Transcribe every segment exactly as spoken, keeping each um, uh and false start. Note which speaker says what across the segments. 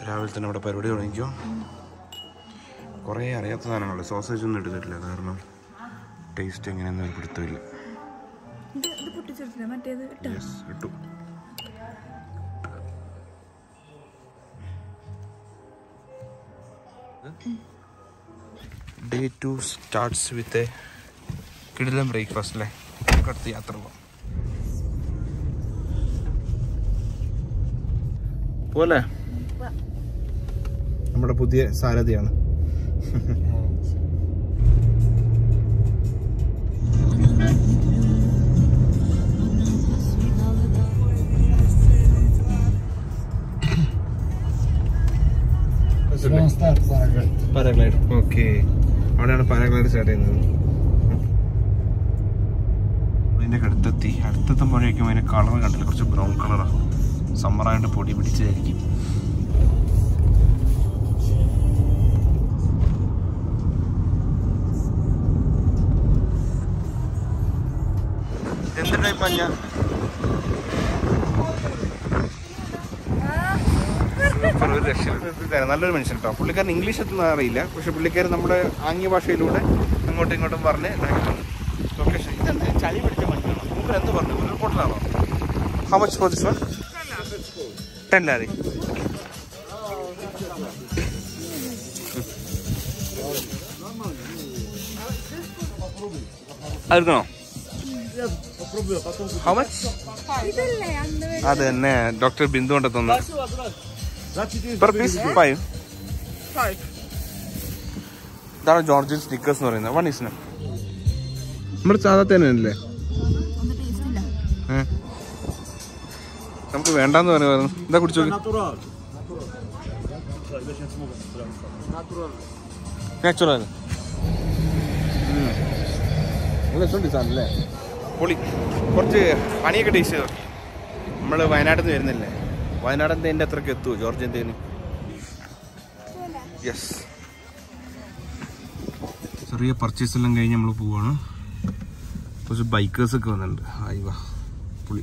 Speaker 1: രാവിലെ തന്നെ ഇവിടെ പരിപാടി തുടങ്ങിക്കോ. കുറേ അറിയാത്ത സാധനങ്ങൾ, സോസേജ് ഒന്നും എടുത്തിട്ടില്ല, കാരണം ടേസ്റ്റ് എങ്ങനെയൊന്നും ഒരു പിടുത്തമില്ല. ഇട്ടു. Day two starts with a കിടിലൻ ബ്രേക്ക്ഫാസ്റ്റ് അല്ലേ. അടുത്ത് യാത്ര പോവാം പോലെ. നമ്മുടെ പുതിയ സാരഥിയാണ്. പാരാഗ്ലൈഡ്. ഓക്കെ, അവിടെയാണ് പാരാഗ്ലൈഡ് സ്റ്റാർട്ട് ചെയ്യുന്നത്. അതിൻ്റെ അടുത്തെത്തി. അടുത്തെത്തുമ്പോഴേക്കും അതിൻ്റെ കളർ കണ്ടില്ല, കുറച്ച് ബ്രൗൺ കളറാണ്. സമ്മറായിട്ട് പൊടി പിടിച്ചായിരിക്കും. എന്ത് ടൈപ്പാ ഞാൻ ഒരു രക്ഷ. നല്ലൊരു മനുഷ്യൻ കേട്ടോ. പുള്ളിക്കാരൻ ഇംഗ്ലീഷ് എത്തുന്ന അറിയില്ല, പക്ഷെ പുള്ളിക്കാരൻ നമ്മുടെ ആംഗ്യ ഭാഷയിലൂടെ അങ്ങോട്ടും ഇങ്ങോട്ടും പറഞ്ഞ് ലൊക്കേഷൻ. ഇതെന്താ ചളി പിടിച്ച മനുഷ്യനാണോ? മൂപ്പർ എന്ത് പറഞ്ഞു? റിപ്പോർട്ടറാണോ? How much for this one? Ten lari. അതെടുക്കണോ? How much? അത് തന്നെ ഡോക്ടർ ബിന്ദു കൊണ്ട് തന്നു. Per piece five. ഇതാണ് ജോർജിയൻ സ്നിക്കേഴ്സ് എന്ന് പറയുന്നത്. വൺ ഈസിന് നമ്മുടെ സാധാ തന്നെയല്ലേ. നമുക്ക് വേണ്ടെന്ന് പറഞ്ഞു. എന്താ കുടിച്ചു? നാച്ചുറൽ. സാധനല്ലേ പൊളി. കുറച്ച് പണിയൊക്കെ ടേസ്റ്റ് ചെയ്തോ. നമ്മൾ വയനാട്ടിൽ നിന്ന് വരുന്നില്ലേ, വയനാടൻ തേൻ്റെ അത്രയ്ക്ക് എത്തുമോ ജോർജിയൻ തേന്? യെസ്. ചെറിയ പർച്ചേസ് എല്ലാം കഴിഞ്ഞ് നമ്മൾ പോവാണ്. കുറച്ച് ബൈക്കേഴ്സൊക്കെ വന്നിട്ടുണ്ട്. ആയി വാ പുളി.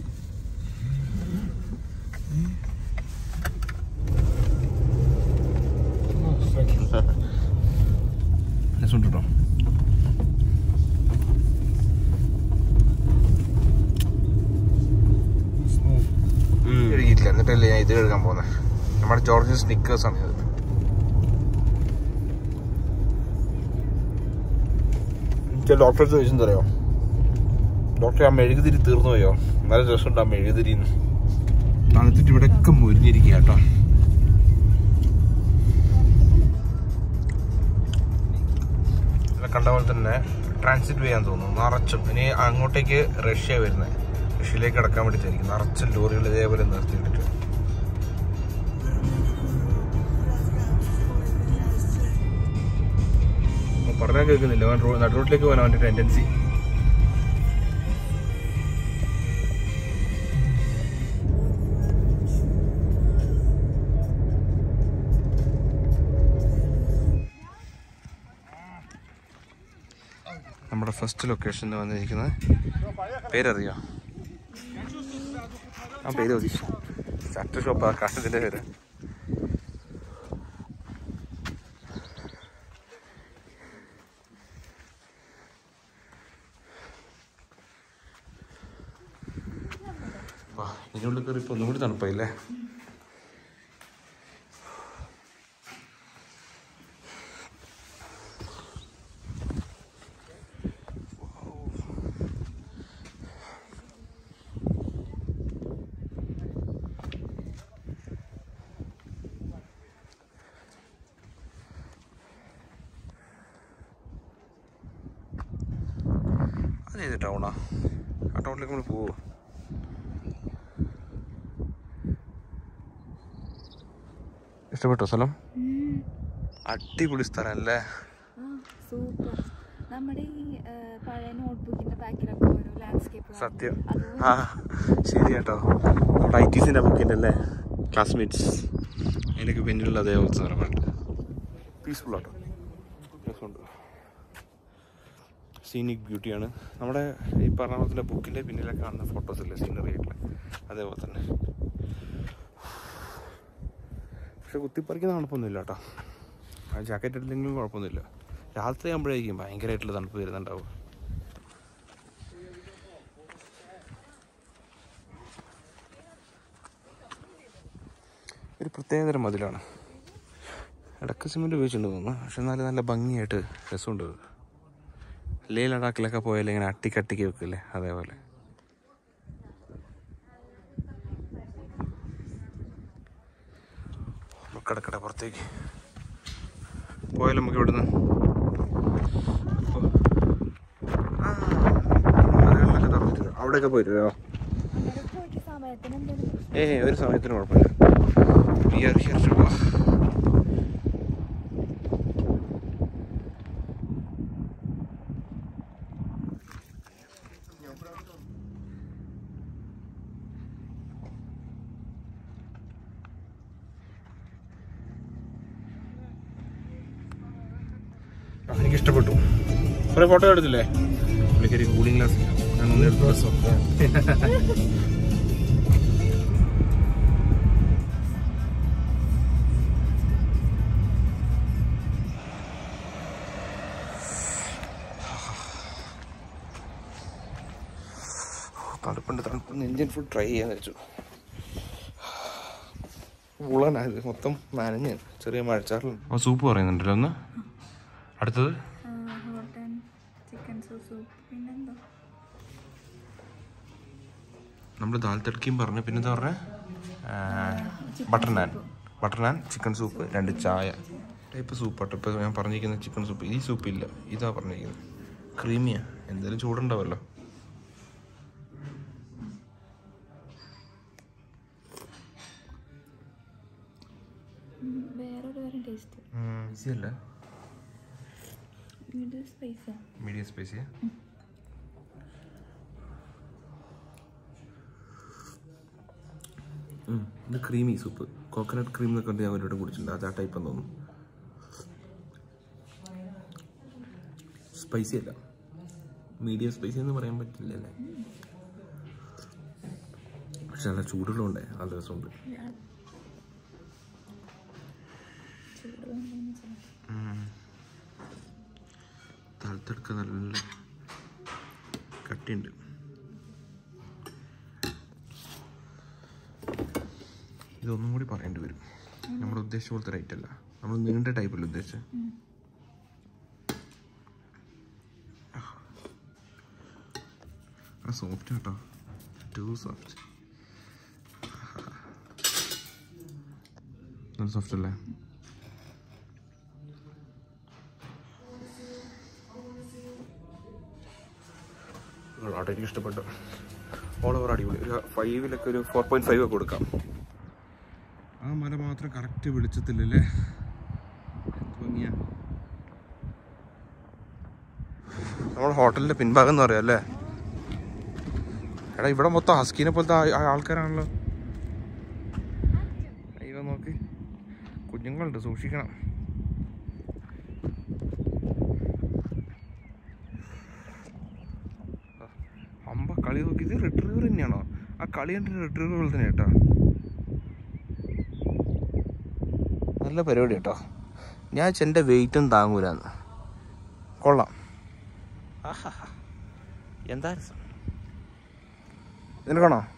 Speaker 1: കേട്ടോ കഴുകിയിട്ടില്ല, എന്നിട്ടല്ലേ ഞാൻ ഇത് കഴുകാൻ പോകുന്നത്. നമ്മുടെ ജോർജിയൻ സ്നിക്കേഴ്സ് ആണ് ഇത്. ഡോക്ടറെ ചോദിച്ചെന്ന് അറിയോ, ഡോക്ടറെ ആ മെഴുകുതിരി തീർന്നു പോയോ? നല്ല രസമുണ്ട് ആ മെഴുകുതിരിന്ന്. തണുത്തിട്ട് ഇവിടെ ഒക്കെ മുരിഞ്ഞിരിക്കുക കേട്ടോ. കണ്ട പോലെ തന്നെ ട്രാൻസിറ്റ് വേ ആണെന്ന് തോന്നുന്നു. നിറച്ചും ഇനി അങ്ങോട്ടേക്ക് റഷ്യ വരുന്നത്, റഷ്യയിലേക്ക് കടക്കാൻ വേണ്ടിയിട്ടായിരിക്കും. നിറച്ചും ലോറികൾ ഇതേപോലെ നിർത്തിയിട്ടിട്ട്. പറഞ്ഞാൽ കേൾക്കുന്നില്ല. നടുറോട്ടിലേക്ക് പോകാൻ അവൻ്റെ ടെൻഡൻസി. നമ്മുടെ ഫസ്റ്റ് ലൊക്കേഷനിൽ വന്നിരിക്കുന്നത് പേരറിയോ? ആ പേര് മതി. ചട്ട ഷോപ്പ്. ആ കാട്ടിൻ്റെ പേര്. ഇതിനുള്ളിൽ കയറി ഇപ്പോൾ ഒന്നും കൂടി തണുപ്പായില്ലേ. അതേത് ടൗണാ? ആ ടൗണിലേക്ക് നമ്മൾ പോവോ? ഇഷ്ടപ്പെട്ടോ സ്ഥലം? അടിപൊളി സ്ഥലം അല്ലേ? സത്യം. ആ ശരി കേട്ടോ. നമ്മുടെ ഐ ടി സിൻ്റെ ബുക്കിൻ്റെ അല്ലേ, ക്ലാസ്മേറ്റ്സ്. അതിൻ്റെയൊക്കെ പിന്നിലുള്ള അതേപോലത്തെ സ്ഥലമുണ്ട്. പീസ്ഫുൾ ആട്ടോ, രസമുണ്ട്. സീനിക് ബ്യൂട്ടിയാണ്. നമ്മുടെ ഈ പറഞ്ഞ പോലത്തെ ബുക്കിൻ്റെ പിന്നിലൊക്കെ കാണുന്ന ഫോട്ടോസില്ലേ, സീനറി ആയിട്ടുള്ള, അതേപോലെ തന്നെ പക്ഷെ കുത്തിപ്പറിക്കുന്ന തണുപ്പൊന്നുമില്ല കേട്ടോ. ആ ജാക്കറ്റ് എടുത്തെങ്കിലും കുഴപ്പമൊന്നുമില്ല. രാത്രി ആകുമ്പോഴേക്കും ഭയങ്കരമായിട്ടുള്ള തണുപ്പ് വരുന്നുണ്ടാവും. ഒരു പ്രത്യേകതരം മതിലാണ്. ഇടയ്ക്ക് സിമെൻറ്റ് ഉപയോഗിച്ചിട്ടുണ്ട് തോന്നുന്നു. പക്ഷെ എന്നാലും നല്ല ഭംഗിയായിട്ട് രസമുണ്ട്. ലേ ലഡാക്കിലൊക്കെ പോയാലും ഇങ്ങനെ അട്ടിക്കട്ടിക്ക് വെക്കില്ലേ, അതേപോലെ. കിടക്കട്ടെ പുറത്തേക്ക് പോയാലും നമുക്ക് ഇവിടുന്ന് അവിടെയൊക്കെ പോയിട്ടോ. ഏ ഒരു സമയത്തിന് കുഴപ്പമില്ല. എനിക്ക് ഇഷ്ടപ്പെട്ടു. കുറെ ഫോട്ടോ എടുത്തില്ലേ? പുള്ളിക്കാരി കൂളിംഗ് ഗ്ലാസ് ഞാനൊന്ന് എടുത്തു. തണുപ്പുണ്ട് തണുപ്പ്. ഇന്ത്യൻ ഫുഡ് ട്രൈ ചെയ്യാൻ വെച്ചു. ഉളനായത് മൊത്തം നനഞ്ഞ് ചെറിയ മഴച്ചാറിൽ. ആ സൂപ്പ് പറയുന്നുണ്ടല്ലോ ഒന്ന്. അടുത്തത് നമ്മൾ ദാൽ തഡ്ക്കയും പറഞ്ഞു. പിന്നെ എന്താ പറഞ്ഞ butter naan. Butter naan, chicken soup, രണ്ട് ചായ. ടൈപ്പ് സൂപ്പ് കേട്ടോ ഇപ്പോൾ ഞാൻ പറഞ്ഞിരിക്കുന്നത്. Chicken soup. ഈ സൂപ്പില്ല, ഇതാ പറഞ്ഞിരിക്കുന്നത്. ക്രീമിയാ. എന്തായാലും ചൂടുണ്ടാവല്ലോ. ഈസിയല്ല, മീഡിയം സ്പൈസിയാ. ഇത് ക്രീമി സൂപ്പ്. കോക്കനട്ട് ക്രീം എന്നൊക്കെ ഉണ്ട്. ഞാൻ അവരോട് കുടിച്ചിട്ടുണ്ട്. അത് ആ ടൈപ്പ് എന്ന് തോന്നുന്നു. സ്പൈസി അല്ല, മീഡിയം സ്പൈസി എന്ന് പറയാൻ പറ്റില്ല അല്ലേ. പക്ഷെ നല്ല ചൂടുള്ളതുകൊണ്ടേ നല്ല രസമുണ്ട്. താഴത്തെടുക്ക നല്ല കട്ടിയുണ്ട്. ഇതൊന്നും കൂടി പറയേണ്ടി വരും. നമ്മൾ ഉദ്ദേശിച്ച പോലത്തെ റേറ്റ് അല്ല. നമ്മൾ നീണ്ട ടൈപ്പല്ല ഉദ്ദേശിച്ചത്. സോഫ്റ്റ് കേട്ടോ, ടു സോഫ്റ്റ്. നല്ല സോഫ്റ്റ് അല്ലേ? അവിടെ എനിക്ക് ഇഷ്ടപ്പെട്ടു. ഓൾ ഓവർ അടിപൊളി. ഒരു ഫൈവിലൊക്കെ ഒരു ഫോർ പോയിന്റ് ഫൈവ് ഒക്കെ കൊടുക്കാം. ആ മല മാത്രം കറക്റ്റ് വെളിച്ചത്തില്ലല്ലേ. ഭംഗിയാ. നമ്മുടെ ഹോട്ടലിന്റെ പിൻഭാഗം എന്ന് പറയാം അല്ലേ. എടാ ഇവിടെ മൊത്തം ഹസ്കീനെ പോലത്തെ ആൾക്കാരാണല്ലോ. അയ്യോ നോക്ക്, കുഞ്ഞുങ്ങളുണ്ട്, സൂക്ഷിക്കണം. അമ്പ കളി നോക്കി. ഇത് റിട്രീവർ തന്നെയാണോ? ആ കളി കണ്ടിട്ട് റിട്രീവർ പോലെ തന്നെ കേട്ടോ. നല്ല പരിപാടി കേട്ടോ. ഞാൻ എൻ്റെ വെയിറ്റും താങ്ങൂലാന്ന്. കൊള്ളാം. ആഹാ എന്താ രസം. നിനക്കാണോ?